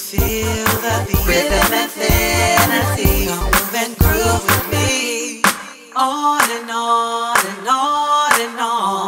feel the beat, rhythm and fantasy. Come move and groove with me. On and on and on and on.